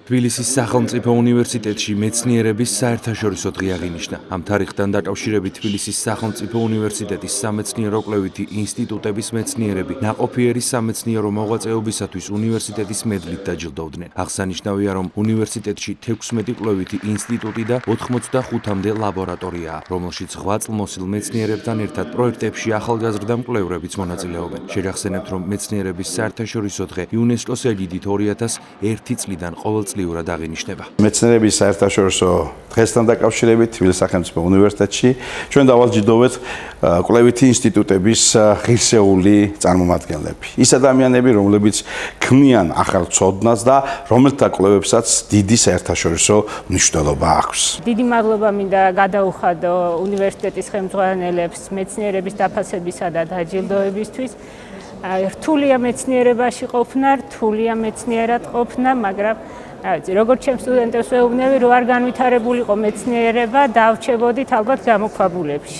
თბილისის სახელმწიფო უნივერსიტეტში მეცნიერების საერთაშორისო დღე აღინიშნა. Ამ თარიღთან დაკავშირებით თბილისის სახელმწიფო უნივერსიტეტის სამეცნიერო-კვლევითი ინსტიტუტების მეცნიერები ნაყოფიერი სამეცნიერო მოღვაწეობისათვის უნივერსიტეტის მედლით დაჯილდოვდნენ. აღსანიშნავია, რომ უნივერსიტეტში 16 კვლევითი ინსტიტუტი და 85-მდე ლაბორატორიაა, რომელშიც 8 წლმოსილ მეცნიერებთან ერთად პროექტებში ახალგაზრდა მკვლევრებიც მონაწილეობენ. შეგახსენებთ, რომ მეცნიერების საერთაშორისო დღე იუნესკოს ეგიდით 2001 წლიდან ყოველწლიურად აღინიშნება. მეცნიერების საერთაშორისო დღესთან დაკავშირებით თბილისის სახელმწიფო უნივერსიტეტში ჩვენ დავალჯილდოვეთ კვლევითი ინსტიტუტების ღირსეული წარმომადგენლები. ის ადამიანები, რომლებიც ქმნიან ახალ ცოდნას და რომელთა კვლევებსაც დიდი საერთაშორისო მნიშვნელობა აქვს. დიდი მადლობა მინდა გადაუხადო უნივერსიტეტის ხელმძღვანელებს მეცნიერების დაფასებისა და დაჯილდოებისთვის. რთულია მეცნიერებაში ყოფნა, რთულია მეცნიერად ყოფნა, მაგრამ როგორც ჩემ სტუდენტებს ვეუბნები, რომ არ განვითარებულიყო მეცნიერება, დავრჩებოდით ალბათ გამოქვაბულებში.